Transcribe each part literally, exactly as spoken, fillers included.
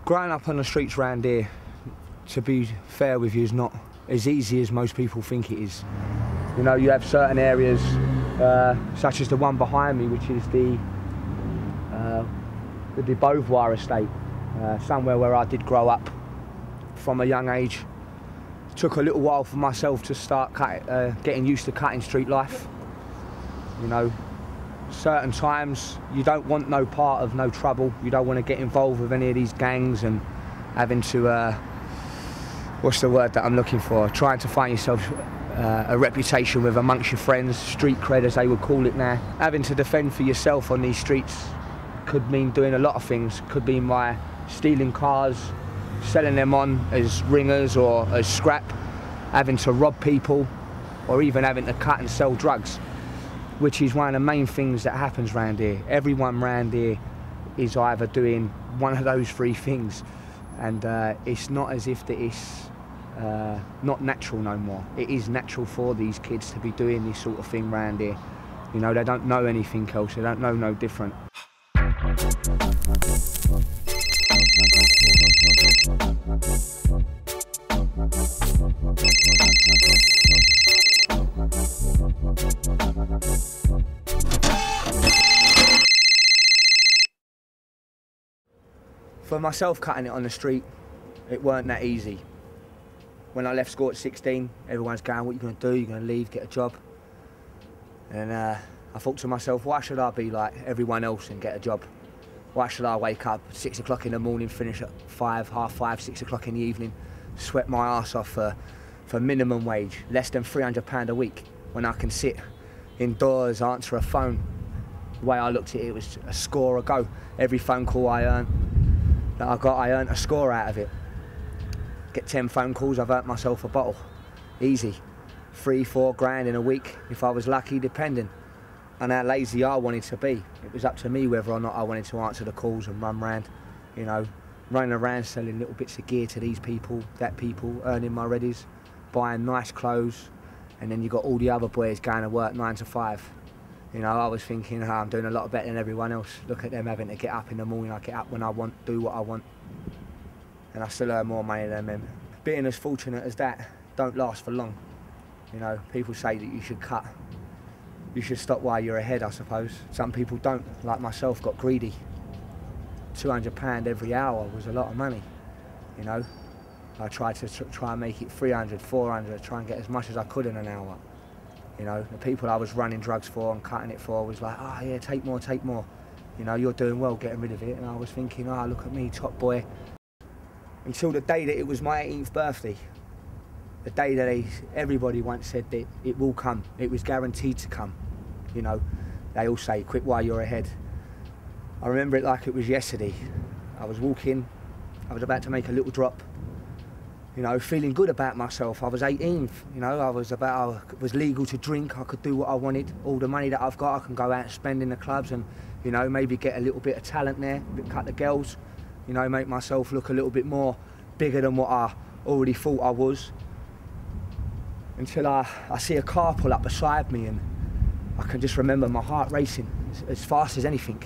Growing up on the streets around here, to be fair with you, is not as easy as most people think it is. You know, you have certain areas, uh, such as the one behind me, which is the, uh, the de Beauvoir estate, uh, somewhere where I did grow up from a young age. It took a little while for myself to start cut, uh, getting used to cutting street life. You know, certain times you don't want no part of no trouble. You don't want to get involved with any of these gangs and having to, uh, what's the word that I'm looking for? Trying to find yourself uh, a reputation with amongst your friends, street cred as they would call it now. Having to defend for yourself on these streets could mean doing a lot of things. Could be by stealing cars, selling them on as ringers or as scrap, having to rob people, or even having to cut and sell drugs, which is one of the main things that happens around here. Everyone around here is either doing one of those three things, and uh, it's not as if that it's uh, not natural no more. It is natural for these kids to be doing this sort of thing around here. You know, they don't know anything else, they don't know no different. For myself, cutting it on the street, it weren't that easy. When I left school at sixteen, everyone's going, what are you going to do? You're going to leave, get a job? And uh, I thought to myself, why should I be like everyone else and get a job? Why should I wake up at six o'clock in the morning, finish at five, half five, six o'clock in the evening, sweat my ass off for, for minimum wage, less than three hundred pounds a week, when I can sit indoors, answer a phone. The way I looked at it, it was a score a go. Every phone call I earned, that I got, I earned a score out of it. Get ten phone calls, I've earned myself a bottle. Easy. Three, four grand in a week, if I was lucky, depending on how lazy I wanted to be. It was up to me whether or not I wanted to answer the calls and run round, you know, running around selling little bits of gear to these people, that people, earning my readies, buying nice clothes, and then you got all the other boys going to work nine to five. You know, I was thinking, oh, I'm doing a lot better than everyone else. Look at them having to get up in the morning. I get up when I want, do what I want, and I still earn more money than them. Being as fortunate as that don't last for long. You know, people say that you should cut. You should stop while you're ahead, I suppose. Some people don't, like myself, got greedy. two hundred pounds every hour was a lot of money, you know. I tried to tr try and make it three hundred, four hundred, try and get as much as I could in an hour. You know, the people I was running drugs for and cutting it for was like, oh yeah, take more, take more. You know, you're doing well getting rid of it. And I was thinking, oh, look at me, top boy. Until the day that it was my eighteenth birthday. The day that they, everybody once said that it will come. It was guaranteed to come. You know, they all say, quit while you're ahead. I remember it like it was yesterday. I was walking, I was about to make a little drop. You know, feeling good about myself. I was eighteen, you know, I was about, I was legal to drink, I could do what I wanted. All the money that I've got, I can go out and spend in the clubs and, you know, maybe get a little bit of talent there, cut the girls, you know, make myself look a little bit more bigger than what I already thought I was. Until I, I see a car pull up beside me and I can just remember my heart racing as, as fast as anything.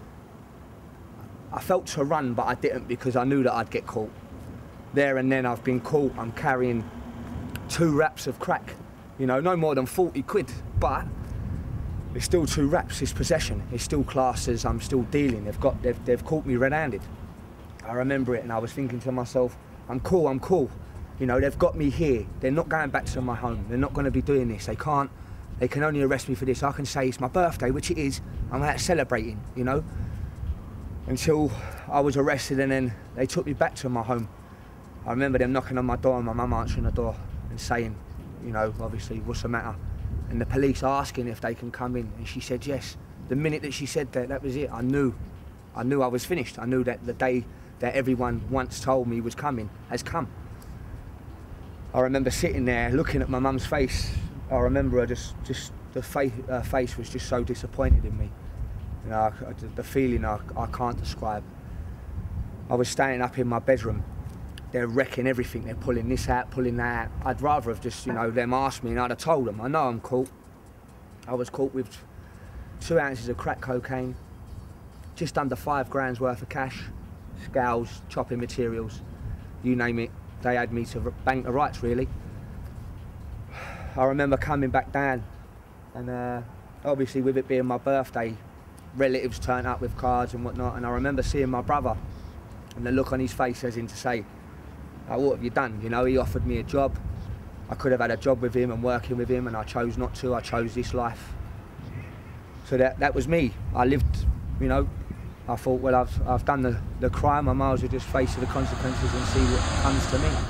I felt to run, but I didn't because I knew that I'd get caught. There and then I've been caught, I'm carrying two wraps of crack. You know, no more than forty quid, but it's still two wraps, it's possession. It's still classed as I'm still dealing. They've, got, they've, they've caught me red-handed. I remember it and I was thinking to myself, I'm cool, I'm cool. You know, they've got me here. They're not going back to my home. They're not going to be doing this. They can't, they can only arrest me for this. I can say it's my birthday, which it is. I'm out celebrating, you know? Until I was arrested and then they took me back to my home. I remember them knocking on my door and my mum answering the door and saying, you know, obviously, what's the matter? And the police asking if they can come in. And she said yes. The minute that she said that, that was it. I knew. I knew I was finished. I knew that the day that everyone once told me was coming has come. I remember sitting there looking at my mum's face. I remember her just, just the face, her face was just so disappointed in me. You know, I, the feeling I, I can't describe. I was standing up in my bedroom. They're wrecking everything. They're pulling this out, pulling that out. I'd rather have just, you know, them asked me and I'd have told them. I know I'm caught. I was caught with two ounces of crack cocaine, just under five grand's worth of cash, scales, chopping materials, you name it. They had me to bank the rights, really. I remember coming back down, and uh, obviously with it being my birthday, relatives turned up with cards and whatnot, and I remember seeing my brother and the look on his face as in to say, oh, what have you done? You know, he offered me a job. I could have had a job with him and working with him, and I chose not to. I chose this life. So that, that was me. I lived, you know, I thought, well, I've, I've done the, the crime, I might as well just face the consequences and see what comes to me.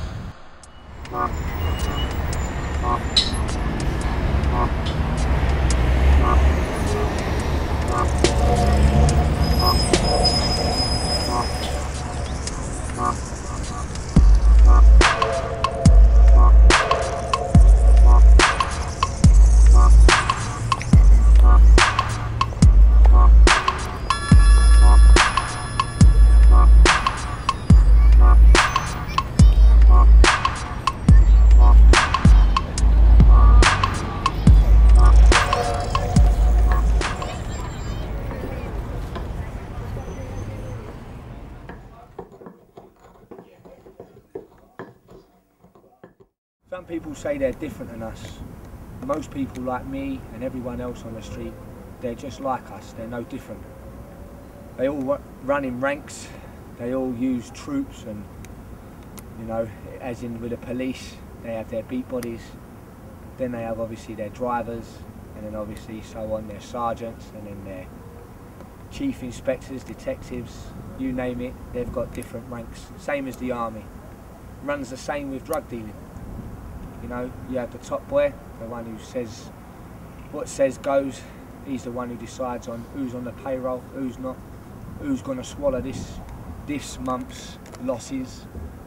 Some people say they're different than us. Most people like me and everyone else on the street, they're just like us, they're no different. They all run in ranks, they all use troops, and, you know, as in with the police, they have their beat bodies, then they have obviously their drivers, and then obviously so on, their sergeants, and then their chief inspectors, detectives, you name it, they've got different ranks. Same as the army. Runs the same with drug dealing. You know, you have the top boy, the one who says, what says goes. He's the one who decides on who's on the payroll, who's not, who's going to swallow this, this month's losses,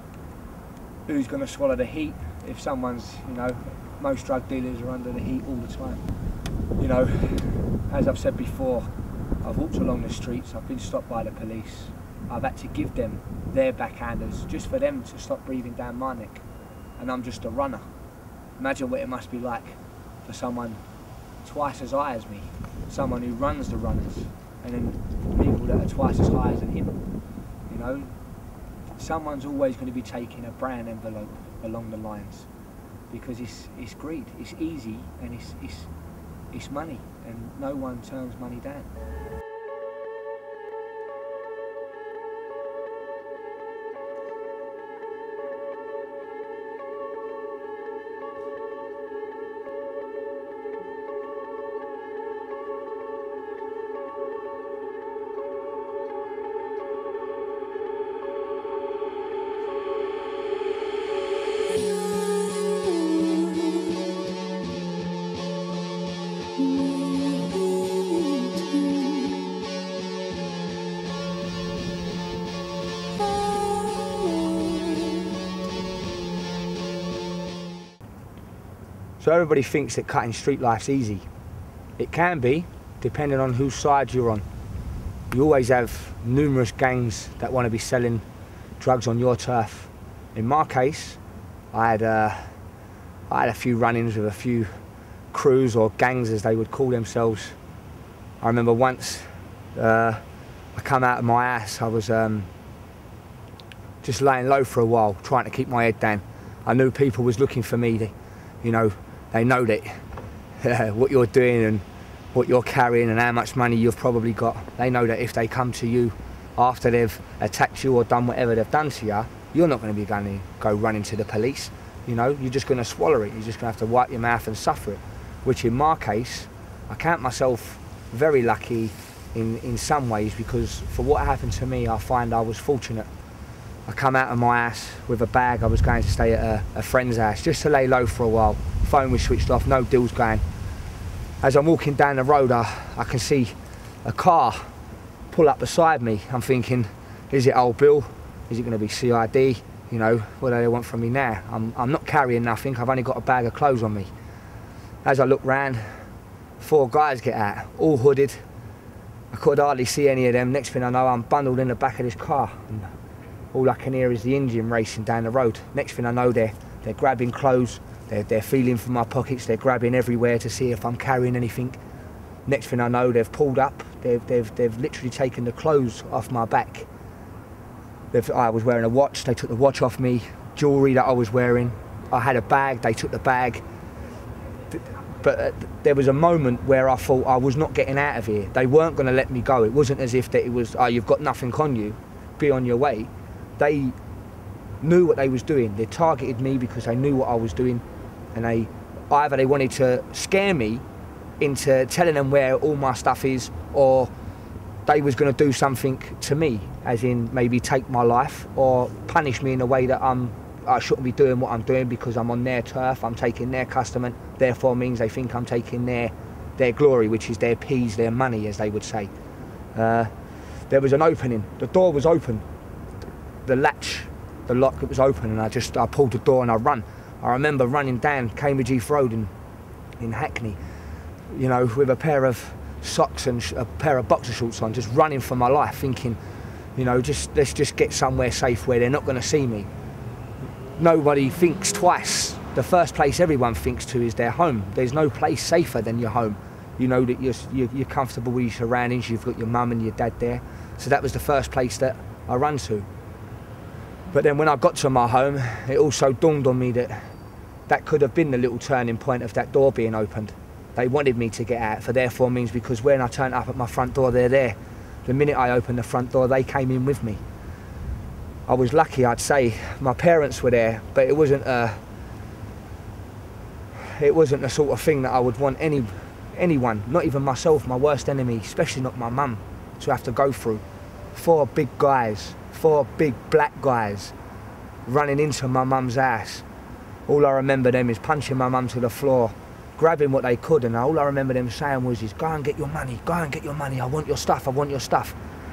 who's going to swallow the heat. If someone's, you know, most drug dealers are under the heat all the time. You know, as I've said before, I've walked along the streets, I've been stopped by the police. I've had to give them their backhanders just for them to stop breathing down my neck. And I'm just a runner. Imagine what it must be like for someone twice as high as me, someone who runs the runners, and then people that are twice as high as him. You know, someone's always going to be taking a brown envelope along the lines, because it's it's greed, it's easy, and it's it's it's money, and no one turns money down. So everybody thinks that cutting street life's easy. It can be, depending on whose side you're on. You always have numerous gangs that want to be selling drugs on your turf. In my case, I had, uh, I had a few run-ins with a few crews, or gangs as they would call themselves. I remember once uh, I come out of my ass, I was um, just laying low for a while, trying to keep my head down. I knew people was looking for me. They, you know, they know that uh, what you're doing and what you're carrying and how much money you've probably got. They know that if they come to you after they've attacked you or done whatever they've done to you, you're not going to be going to go running to the police. You know, you're just going to swallow it. You're just going to have to wipe your mouth and suffer it. Which in my case, I count myself very lucky in, in some ways, because for what happened to me, I find I was fortunate. I come out of my ass with a bag. I was going to stay at a, a friend's house just to lay low for a while. Phone was switched off, no deals going. As I'm walking down the road, I, I can see a car pull up beside me. I'm thinking, is it old Bill? Is it going to be C I D? You know, what do they want from me now? I'm, I'm not carrying nothing, I've only got a bag of clothes on me. As I look round, four guys get out, all hooded. I could hardly see any of them. Next thing I know, I'm bundled in the back of this car. And all I can hear is the engine racing down the road. Next thing I know, they're, they're grabbing clothes, they're, they're feeling for my pockets, they're grabbing everywhere to see if I'm carrying anything. Next thing I know, they've pulled up, they've, they've, they've literally taken the clothes off my back. I was wearing a watch, they took the watch off me, jewellery that I was wearing. I had a bag, they took the bag. But uh, there was a moment where I thought I was not getting out of here. They weren't going to let me go. It wasn't as if that it was, oh, you've got nothing on you, be on your way. They knew what they was doing. They targeted me because they knew what I was doing, and they either they wanted to scare me into telling them where all my stuff is, or they was going to do something to me, as in maybe take my life or punish me in a way that I'm, I shouldn't be doing what I'm doing because I'm on their turf, I'm taking their custom, therefore means they think I'm taking their, their glory, which is their peas, their money, as they would say. Uh, there was an opening, the door was open, the latch, the lock, it was open, and I just, I pulled the door and I run. I remember running down Cambridge Heath Road in, in Hackney, you know, with a pair of socks and a pair of boxer shorts on, just running for my life, thinking, you know, just let's just get somewhere safe where they're not going to see me. Nobody thinks twice. The first place everyone thinks to is their home. There's no place safer than your home. You know that you're, you're, you're comfortable with your surroundings, you've got your mum and your dad there. So that was the first place that I ran to. But then when I got to my home, it also dawned on me that that could have been the little turning point of that door being opened. They wanted me to get out, for therefore means because when I turned up at my front door, they're there. The minute I opened the front door, they came in with me. I was lucky, I'd say. My parents were there, but it wasn't a, it wasn't the sort of thing that I would want any, anyone, not even myself, my worst enemy, especially not my mum, to have to go through. Four big guys, four big black guys running into my mum's house. All I remember them is punching my mum to the floor, grabbing what they could, and all I remember them saying was, is, go and get your money, go and get your money, I want your stuff, I want your stuff.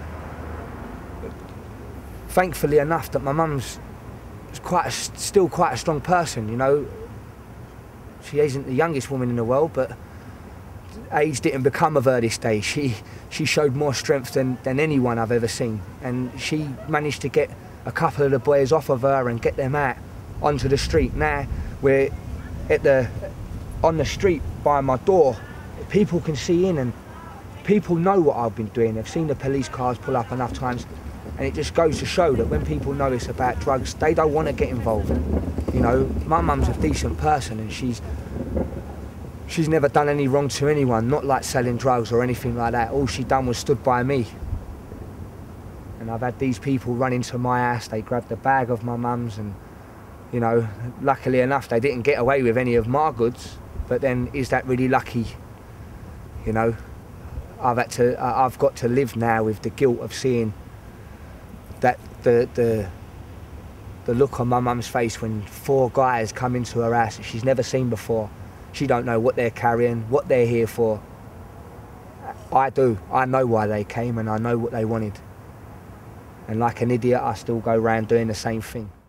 Thankfully enough that my mum's quite a, still quite a strong person, you know. She isn't the youngest woman in the world, but age didn't become of her this day. She, she showed more strength than, than anyone I've ever seen, and she managed to get a couple of the boys off of her and get them out onto the street. Now we're at the on the street by my door, people can see in, and people know what I've been doing. They've seen the police cars pull up enough times, and it just goes to show that when people know it's about drugs, they don't want to get involved. You know, my mum's a decent person, and she's she's never done any wrong to anyone, not like selling drugs or anything like that. All she done was stood by me. And I've had these people run into my house, they grabbed the bag of my mum's, and, you know, luckily enough, they didn't get away with any of my goods. But then, is that really lucky? You know, I've had to, I've got to live now with the guilt of seeing that the the the look on my mum's face when four guys come into her house that she's never seen before. She don't know what they're carrying, what they're here for. I do. I know why they came, and I know what they wanted. And like an idiot, I still go around doing the same thing.